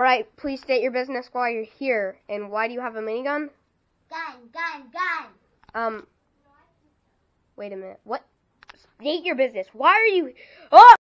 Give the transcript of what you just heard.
Alright, please state your business while you're here. And why do you have a minigun? Gun. Wait a minute. What? State your business. Why are you... Oh!